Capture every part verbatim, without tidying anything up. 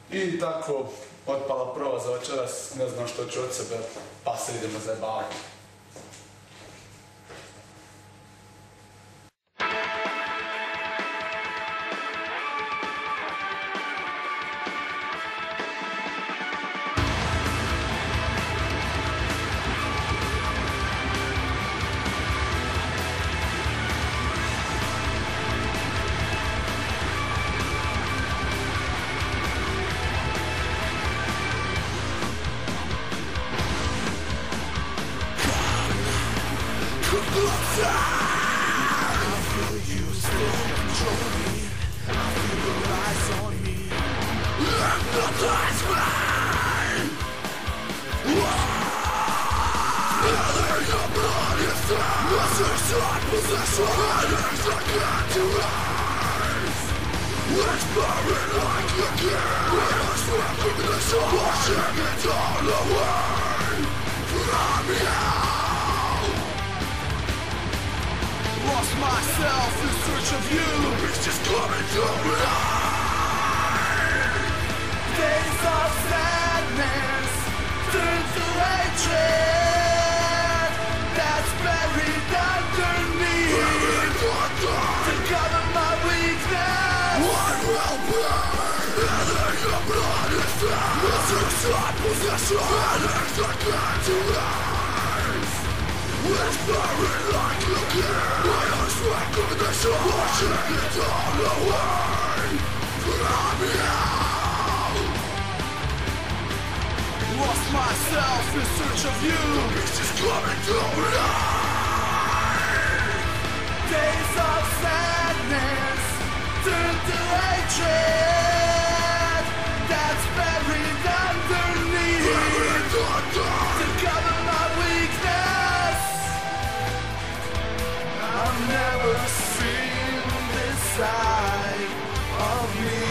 I tako, otpala prva za večeras, ne znam što ću od sebe, pa se idemo zajebavati. Lost myself in search of you. It's just coming to life. Days of sadness turn to hatred that's buried underneath to cover my weakness. One will burn, and then your blood is found. Suicide possession, and it's not going to rise. It's buried like a kid. I unstrike of the sun, watching it all away from you. Lost myself in search of you. The beast is coming to life. Days of sadness turn to hatred that's buried underneath to cover my weakness. I've never seen this side of me.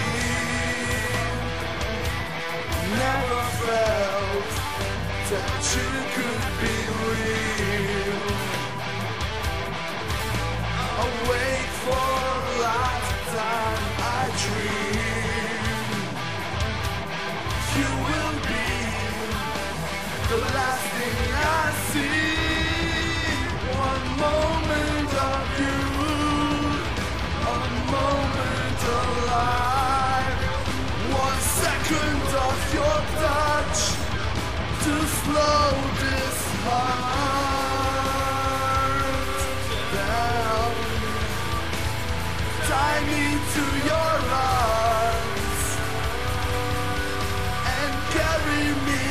Never felt that you could be real. Awake for a lifetime I dream. You will be the last thing I see. One moment of you, a moment alive. One second of your touch to slow this heart down. Tie me to your arms and carry me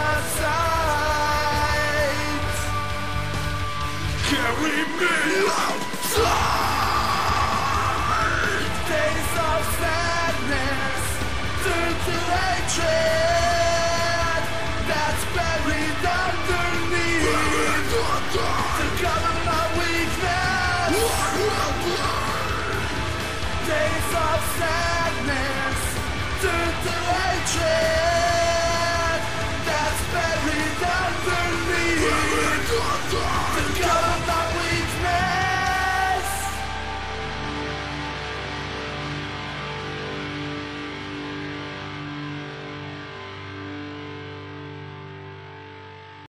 outside. Carry me outside. Days of sadness turn to hatred that's buried underneath to cover my weakness. Days of sadness.